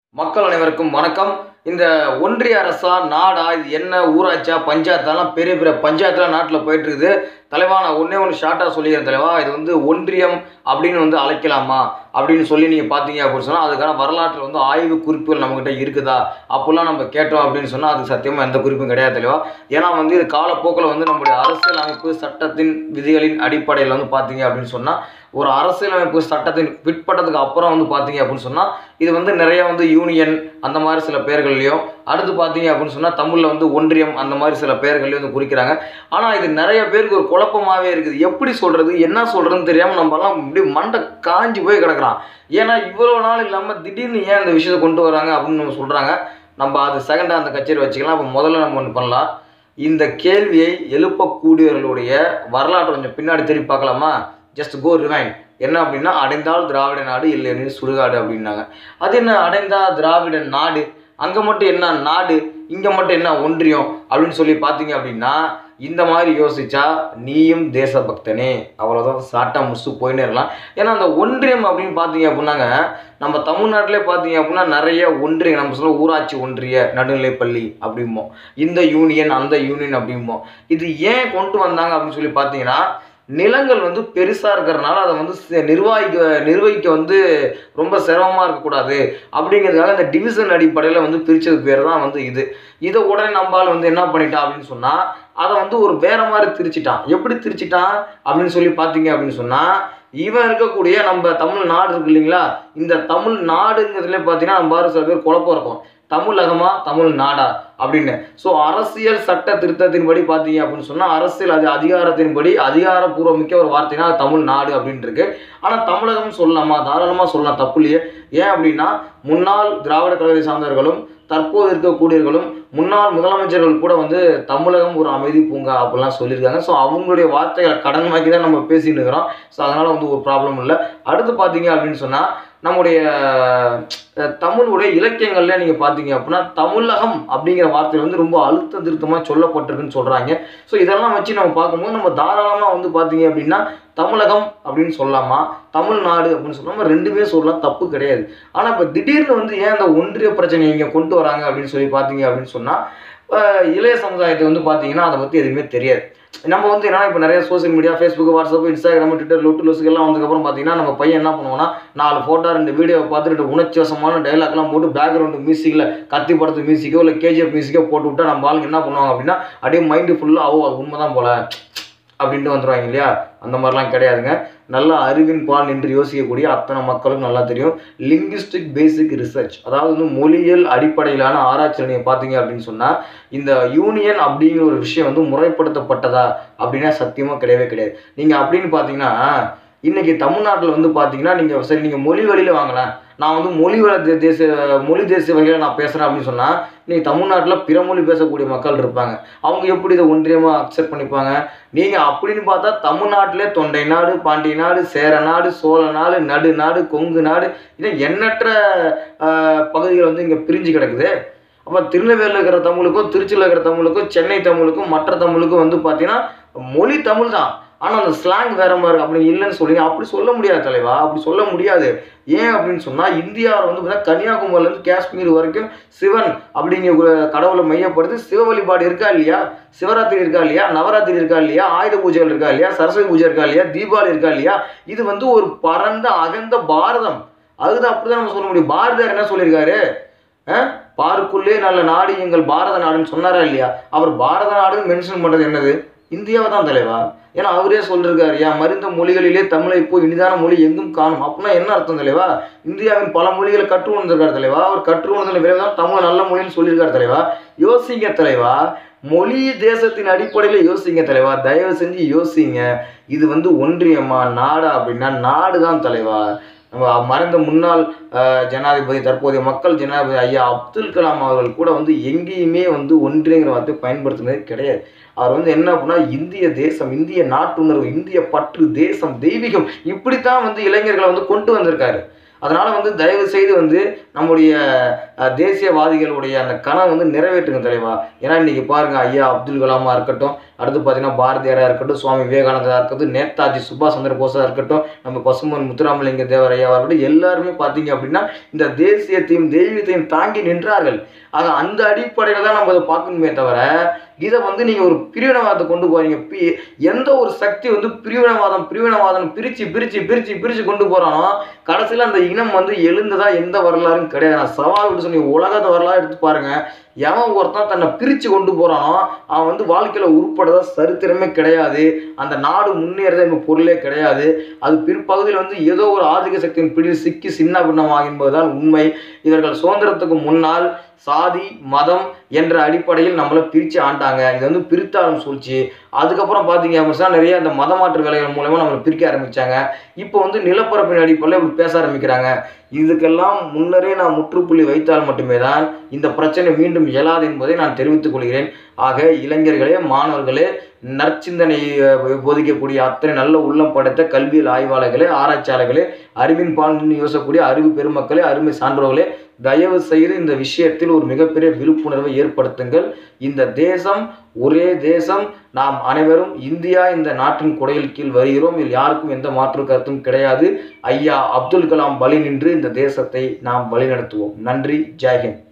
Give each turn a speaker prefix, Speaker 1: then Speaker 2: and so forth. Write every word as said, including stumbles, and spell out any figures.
Speaker 1: மக்கள் அனைவருக்கும் வணக்கம். இந்த ஒன்றிய அரசா நாடா இது என்ன ஊராட்சியா பஞ்சாயத்தாலாம் பெரிய பெரிய பஞ்சாயத்துலாம் நாட்டில் போயிட்டு இருக்குது. தலைவா நான் ஒன்றே ஒன்று ஷார்ட்டாக சொல்லிக்கிறேன் தலைவா. இது வந்து ஒன்றியம் அப்படின்னு வந்து அழைக்கலாமா அப்படின்னு சொல்லி நீங்கள் பார்த்தீங்க அப்படின்னு சொன்னால் அதுக்கான வரலாற்றில் வந்து ஆய்வு குறிப்புகள் நம்மக்கிட்ட இருக்குதா அப்படிலாம் நம்ம கேட்டோம் அப்படின்னு சொன்னால் அதுக்கு சத்தியமாக எந்த குறிப்பும் கிடையாது தலைவா. ஏன்னா வந்து இது காலப்போக்கில் வந்து நம்முடைய அரசியல் அமைப்பு சட்டத்தின் விதிகளின் அடிப்படையில் வந்து பார்த்தீங்க அப்படின்னு சொன்னால் ஒரு அரசியலமைப்பு சட்டத்தின் பிற்பட்டதுக்கு அப்புறம் வந்து பார்த்தீங்க அப்படின்னு சொன்னால் இது வந்து நிறைய வந்து யூனியன் அந்த மாதிரி சில பெயர்கள்லையும் அடுத்து பார்த்தீங்க அப்படின்னு சொன்னால் தமிழில் வந்து ஒன்றியம் அந்த மாதிரி சில பெயர்கள்லையும் வந்து குறிக்கிறாங்க. ஆனால் இது நிறைய பேருக்கு ஒரு குழப்பமாகவே இருக்குது. எப்படி சொல்கிறது என்ன சொல்கிறதுன்னு தெரியாமல் நம்மலாம் இப்படி மண்டை காஞ்சி போய் கிடக்குறான். ஏன்னா இவ்வளோ நாள் இல்லாமல் திடீர்னு ஏன் இந்த விஷயத்தை கொண்டு வராங்க அப்படின்னு நம்ம சொல்கிறாங்க. நம்ம அது செகண்டாக அந்த கச்சேரி வச்சுக்கலாம். அப்போ முதல்ல நம்ம ஒன்று பண்ணலாம். இந்த கேள்வியை எழுப்பக்கூடியவர்களுடைய வரலாற்றை கொஞ்சம் பின்னாடி திரும்பி பார்க்கலாமா? Just go rewind. என்ன அப்படின்னா அடைந்தால் திராவிட நாடு இல்லைன்னு சுடுகாடு அப்படின்னாங்க. அது என்ன அடைந்தால் திராவிட நாடு, அங்கே மட்டும் என்ன நாடு இங்கே மட்டும் என்ன ஒன்றியம் அப்படின்னு சொல்லி பார்த்தீங்க அப்படின்னா இந்த மாதிரி யோசிச்சா நீயும் தேசபக்தனே அவ்வளோதான் சாட்டா முடிச்சு போயின்னே இருக்கலாம். ஏன்னா அந்த ஒன்றியம் அப்படின்னு பார்த்தீங்க அப்படின்னாங்க நம்ம தமிழ்நாட்டிலே பார்த்தீங்க அப்படின்னா நிறைய ஒன்றியம் நம்ம சொல்ல ஊராட்சி ஒன்றிய நடுநிலைப்பள்ளி அப்படிம்போம், இந்த யூனியன் அந்த யூனியன் அப்படிம்போம். இது ஏன் கொண்டு வந்தாங்க அப்படின்னு சொல்லி பார்த்தீங்கன்னா நிலங்கள் வந்து பெருசாக இருக்கிறதுனால அதை வந்து நிர்வாகிக்க நிர்வகிக்க வந்து ரொம்ப சிரமமாக இருக்கக்கூடாது அப்படிங்கிறதுக்காக இந்த டிவிஷன் அடிப்படையில் வந்து பிரித்தது பேர் தான் வந்து இது. இதை உடனே நம்மளால் வந்து என்ன பண்ணிட்டான் அப்படின்னு சொன்னால் அதை வந்து ஒரு வேற மாதிரி திரிச்சிட்டான். எப்படி திரிச்சிட்டான் அப்படின்னு சொல்லி பார்த்தீங்க அப்படின்னு சொன்னால் இவன் இருக்கக்கூடிய நம்ம தமிழ்நாடு இருக்கு இல்லைங்களா, இந்த தமிழ் நாடுங்கிறதுல பார்த்தீங்கன்னா நம்ம பாரு சில பேர் குழப்பம் இருக்கும். தமிழகமா தமிழ் நாடா அப்படின்னு. ஸோ அரசியல் சட்ட திருத்தத்தின்படி பார்த்தீங்க அப்படின்னு சொன்னால் அரசியல் அது அதிகாரத்தின்படி அதிகாரப்பூர்வமிக்க ஒரு வார்த்தைனா தமிழ் நாடு அப்படின்னு இருக்கு. ஆனால் தமிழகம் சொல்லலாமா? தாராளமாக சொல்லலாம், தப்பு இல்லையே. ஏன் அப்படின்னா முன்னாள் திராவிட கழகத்தை சார்ந்தவர்களும் தற்போது இருக்கக்கூடியவர்களும் முன்னாள் முதலமைச்சர்கள் கூட வந்து தமிழகம் ஒரு அமைதி பூங்கா அப்படிலாம் சொல்லியிருக்காங்க. ஸோ அவங்களுடைய வார்த்தைகளை கடன் வாங்கி தான் நம்ம பேசிட்டு இருக்கிறோம். ஸோ அதனால் வந்து ஒரு ப்ராப்ளம் இல்லை. அடுத்து பார்த்தீங்க அப்படின்னு சொன்னால் நம்முடைய தமிழுடைய இலக்கியங்கள்ல நீங்கள் பார்த்தீங்க அப்படின்னா தமிழகம் அப்படிங்கிற வார்த்தை வந்து ரொம்ப அழுத்த திருத்தமாக சொல்லப்பட்டிருக்குன்னு சொல்கிறாங்க. ஸோ இதெல்லாம் வச்சு நம்ம பார்க்கும்போது நம்ம தாராளமாக வந்து பார்த்தீங்க அப்படின்னா தமிழகம் அப்படின்னு சொல்லலாமா தமிழ்நாடு அப்படின்னு சொல்லாமல் ரெண்டுமே சொல்லலாம், தப்பு கிடையாது. ஆனால் இப்போ திடீர்னு வந்து ஏன் அந்த ஒன்றிய பிரச்சனை இங்கே கொண்டு வராங்க அப்படின்னு சொல்லி பார்த்தீங்க அப்படின்னு சொன்னால் இளைய சமுதாயத்தை வந்து பார்த்தீங்கன்னா அதை பற்றி எதுவுமே தெரியாது. நம்ம வந்து என்னன்னா இப்போ நிறைய social media Facebook WhatsApp Instagram Twitter லொட்டு லொசுக்கெல்லாம் வந்ததுக்கப்புறம் பார்த்தீங்கன்னா நம்ம பையன் என்ன பண்ணுவோம்னா நாலு ஃபோட்டோ ரெண்டு வீடியோவை பார்த்து ரெண்டு உணர்ச்சிவசமான டைலாக்லாம் போட்டு பேக்ரவுண்டு மியூசிக்கில் கத்தி படத்து மியூசிக்கோ இல்லை கேஜிஎஃப் மியூசிக்கோ போட்டு விட்டா நம்ம ஆளுங்க என்ன பண்ணுவாங்க அப்படின்னா அப்படியே மைண்டு ஃபுல்லாக ஓ அது உண்மை தான் போல அப்படின்ட்டு வந்துடுவாங்க இல்லையா. அந்த மாதிரிலாம் கிடையாதுங்க. நல்ல அறிவின் பால் நின்று யோசிக்கக்கூடிய அத்தனை மக்களுக்கும் நல்லா தெரியும். லிங்குவிஸ்டிக் பேசிக் ரிசர்ச், அதாவது வந்து மொழியியல் அடிப்படையிலான ஆராய்ச்சியில் நீங்கள் பார்த்தீங்க அப்படின்னு சொன்னால் இந்த யூனியன் அப்படிங்கிற ஒரு விஷயம் வந்து முறைப்படுத்தப்பட்டதா அப்படின்னா சத்தியமாக கிடையவே கிடையாது. நீங்கள் அப்படின்னு பார்த்தீங்கன்னா இன்றைக்கி தமிழ்நாட்டில் வந்து பார்த்தீங்கன்னா நீங்கள் சரி நீங்கள் மொழி வழியில் வாங்கலாம், நான் வந்து மொழி வள தேசிய மொழி தேசிய வகையில் நான் பேசுகிறேன் அப்படின்னு சொன்னால் நீங்கள் தமிழ்நாட்டில் பிற மொழி பேசக்கூடிய மக்கள் இருப்பாங்க. அவங்க எப்படி இதை ஒன்றியமாக அக்செப்ட் பண்ணிப்பாங்க? நீங்கள் அப்படின்னு பார்த்தா தமிழ்நாட்டிலே தொண்டை நாடு, பாண்டிய நாடு, சேர நாடு, சோழ நாடு, நடு நாடு, கொங்கு நாடு, இன்னும் எண்ணற்ற பகுதிகள் வந்து இங்கே பிரிஞ்சு கிடக்குது. அப்போ திருநெல்வேலியில் இருக்கிற தமிழுக்கும் திருச்சியில் இருக்கிற தமிழுக்கும் சென்னை தமிழுக்கும் மற்ற தமிழுக்கும் வந்து பார்த்தீங்கன்னா மொழி தமிழ் தான், ஆனால் அந்த ஸ்லாங் வேற மாதிரி அப்படி இல்லைன்னு சொல்லி அப்படி சொல்ல முடியாது தலைவா, அப்படி சொல்ல முடியாது. ஏன் அப்படின்னு சொன்னால் இந்தியாவில் வந்து பார்த்தீங்கன்னா கன்னியாகுமரியிலேருந்து காஷ்மீர் வரைக்கும் சிவன் அப்படிங்கிற கடவுளை மையப்படுத்தி சிவ வழிபாடு இருக்கா இல்லையா, சிவராத்திரி இருக்கா இல்லையா, நவராத்திரி இருக்கா இல்லையா, ஆயுத பூஜைகள் இருக்கா இல்லையா, சரஸ்வதி பூஜை இருக்கா இல்லையா, தீபாவளி இருக்கா இல்லையா. இது வந்து ஒரு பரந்த அகந்த பாரதம். அதுதான் அப்படிதான் நம்ம சொல்ல முடியும். பாரதியார் என்ன சொல்லியிருக்காரு? பாருக்குள்ளே நல்ல நாடு எங்கள் பாரத நாடுன்னு சொன்னாரா இல்லையா? அவர் பாரத நாடுன்னு மென்ஷன் பண்ணுறது என்னது? இந்தியாவை தான் தலைவா. ஏன்னா அவரே சொல்லியிருக்காரு, ஏன் மருந்த மொழிகளிலே தமிழை இப்போ இனிதான மொழி எங்கும் காணும். அப்படின்னா என்ன அர்த்தம் தலைவா? இந்தியாவின் பல மொழிகளை கற்று உணர்ந்திருக்காரு தலைவா. அவர் கற்று உணர்ந்த விரைவு தான் தமிழ் நல்ல மொழின்னு சொல்லியிருக்காரு தலைவா. யோசிங்க தலைவா, மொழி தேசத்தின் அடிப்படையில் யோசிங்க தலைவா, தயவு செஞ்சு யோசிங்க. இது வந்து ஒன்றியமா நாடா அப்படின்னா நாடு தான் தலைவா. நம்ம மறைந்த முன்னாள் ஜனாதிபதி தற்போதைய மக்கள் ஜனாதிபதி ஐயா அப்துல் கலாம் அவர்கள் கூட வந்து எங்கேயுமே வந்து ஒன்றியங்கிற வார்த்தை பயன்படுத்தினது கிடையாது. அவர் வந்து என்ன அப்படின்னா இந்திய தேசம், இந்திய நாட்டுணர்வு, இந்திய பற்று, தேசம், தெய்வீகம் இப்படித்தான் வந்து இளைஞர்களை வந்து கொண்டு வந்திருக்காரு. அதனால் வந்து தயவு செய்து வந்து நம்முடைய தேசியவாதிகளுடைய அந்த கனவை வந்து நிறைவேற்றுங்க தலைவா. ஏன்னா இன்றைக்கி பாருங்கள் ஐயா அப்துல் கலாமாக இருக்கட்டும், அடுத்து பார்த்தீங்கன்னா பாரதியாராக இருக்கட்டும், சுவாமி விவேகானந்தராக இருக்கட்டும், நேதாஜி சுபாஷ் சந்திர போஸாக இருக்கட்டும், நம்ம பசுமன் முத்துராமலிங்க தேவர் ஐயாவாக இருக்கட்டும், எல்லாருமே பார்த்தீங்க அப்படின்னா இந்த தேசியத்தையும் தெய்வீகத்தையும் தாங்கி நின்றார்கள். ஆக அந்த அடிப்படையில் தான் நம்ம அதை பார்க்கணுமே தவிர, இதை வந்து நீங்கள் ஒரு பிரிவினவாதத்தை கொண்டு போறீங்க. பி எந்த ஒரு சக்தி வந்து பிரிவினவாதம் பிரிவினவாதம் பிரித்து பிரித்து பிரித்து பிரித்து கொண்டு போகிறானோ, கடைசியில் அந்த இனம் வந்து எழுந்ததா எந்த வரலாறும் கிடையாது. நான் சவால் விட்டு சொன்னீங்க, உலகத்தை வரலாறு எடுத்து பாருங்க. எவன் ஒருத்தன் தன்னை பிரித்து கொண்டு போகிறானோ அவன் வந்து வாழ்க்கையில் உருப்படதா சரித்திரமே கிடையாது. அந்த நாடு முன்னேறதே நம்ம பொருளே கிடையாது. அது பிற்பகுதியில் வந்து ஏதோ ஒரு ஆதிக்க சக்தியின் பிடி சிக்கி சின்ன பின்னமாக என்பதுதான் உண்மை. இவர்கள் சுதந்திரத்துக்கு முன்னால் சாதி மதம் என்ற அடிப்படையில் நம்மளை பிரித்து ஆண்டாங்க. இது வந்து பிரித்தாளும் சூழ்ச்சி. அதுக்கப்புறம் பார்த்தீங்க அப்படின்னா நிறைய அந்த மதமாற்று வேலைகள் மூலமாக நம்மளை பிரிக்க ஆரம்பித்தாங்க. இப்போ வந்து நிலப்பரப்பின் அடிப்படையில் இப்படி பேச ஆரம்பிக்கிறாங்க. இதுக்கெல்லாம் முன்னரே நான் முற்றுப்புள்ளி வைத்தால் மட்டுமே தான் இந்த பிரச்சனை மீண்டும் இயலாது என்பதை நான் தெரிவித்துக் கொள்கிறேன். ஆக இளைஞர்களே, மாணவர்களே, நற்சிந்தனை போதிக்கக்கூடிய அத்தனை நல்ல உள்ளம் படைத்த கல்வியல் ஆய்வாளர்களே, ஆராய்ச்சியாளர்களே, அறிவின் பால் நின்று யோசக்கூடிய அறிவு பெருமக்களே, அருமை சான்றோர்களே, தயவு செய்து இந்த விஷயத்தில் ஒரு மிகப்பெரிய விழிப்புணர்வை ஏற்படுத்துங்கள். இந்த தேசம் ஒரே தேசம். நாம் அனைவரும் இந்தியா இந்த நாட்டின் கொடையில் கீழ் வருகிறோம். இதில் யாருக்கும் எந்த மாற்று கருத்தும் கிடையாது. ஐயா அப்துல் கலாம் வழி நின்று இந்த தேசத்தை நாம் வழிநடத்துவோம். நன்றி. ஜெய்ஹிந்த்.